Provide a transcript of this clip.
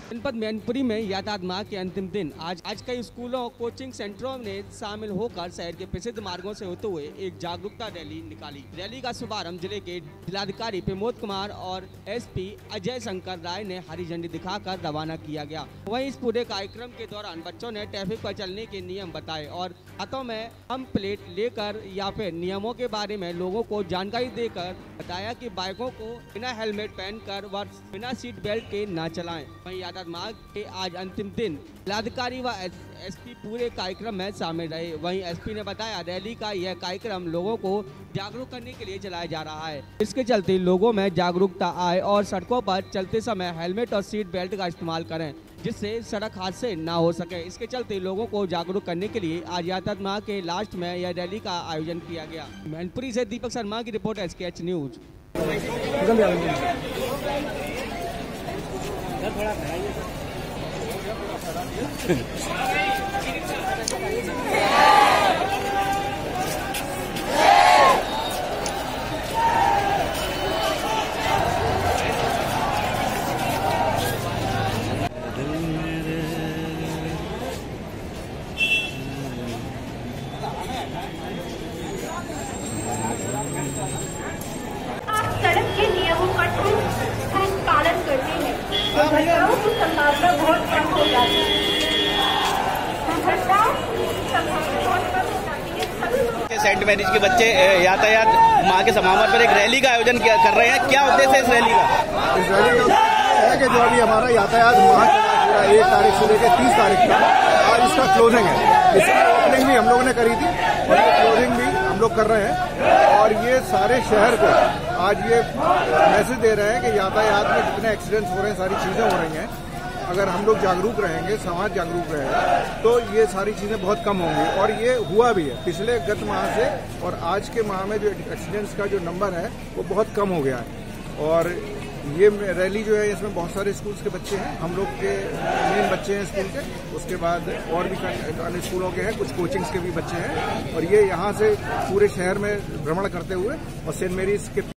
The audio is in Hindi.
जनपद मैनपुरी में यातायात माह के अंतिम दिन आज कई स्कूलों और कोचिंग सेंटरों ने शामिल होकर शहर के प्रसिद्ध मार्गों से होते हुए एक जागरूकता रैली निकाली। रैली का शुभारंभ जिले के जिलाधिकारी प्रमोद कुमार और एसपी अजय शंकर राय ने हरी झंडी दिखाकर रवाना किया गया। वहीं इस पूरे कार्यक्रम के दौरान बच्चों ने ट्रैफिक पर चलने के नियम बताए और हाथों में हम प्लेट लेकर या फिर नियमों के बारे में लोगों को जानकारी देकर बताया कि बाइकों को बिना हेलमेट पहनकर व बिना सीट बेल्ट के न चलाएं। वहीं यातायात मार्ग के आज अंतिम दिन जिलाधिकारी व एसपी पूरे कार्यक्रम में शामिल रहे। वहीं एसपी ने बताया रैली का यह कार्यक्रम लोगों को जागरूक करने के लिए चलाया जा रहा है। इसके चलते लोगों में जागरूकता आए और सड़कों पर चलते समय हेलमेट और सीट बेल्ट का इस्तेमाल करें, जिससे सड़क हादसे न हो सके। इसके चलते लोगों को जागरूक करने के लिए आज यातायात माह के लास्ट में यह रैली का आयोजन किया गया। मैनपुरी से दीपक शर्मा की रिपोर्ट SKH न्यूज। सड़क के नियमों का ठोस पालन करते हैं तो घटनाओं की संभावना बहुत कम हो जाती है। सेंट मैरिज के बच्चे यातायात माह के समारोह पर एक रैली का आयोजन कर रहे हैं। क्या उद्देश्य है इस रैली का? इस रैली का है कि जो अभी हमारा यातायात माह पूरा 1 तारीख से लेकर 30 तारीख तक आज इसका क्लोजिंग है। इसकी ओपनिंग भी हम लोगों ने करी थी और ये क्लोजिंग भी हम लोग कर रहे हैं। और ये सारे शहर को आज ये मैसेज दे रहे हैं कि यातायात में जितने एक्सीडेंट्स हो रहे हैं, सारी चीजें हो रही हैं, अगर हम लोग जागरूक रहेंगे, समाज जागरूक रहेगा तो ये सारी चीजें बहुत कम होंगी। और ये हुआ भी है पिछले गत माह से, और आज के माह में जो एक्सीडेंट्स का जो नंबर है वो बहुत कम हो गया है। और ये रैली जो है इसमें बहुत सारे स्कूल्स के बच्चे हैं, हम लोग के मेन बच्चे हैं स्कूल के, उसके बाद और भी अन्य स्कूलों के हैं, कुछ कोचिंग्स के भी बच्चे हैं। और ये यहाँ से पूरे शहर में भ्रमण करते हुए और सेंट मैरीज के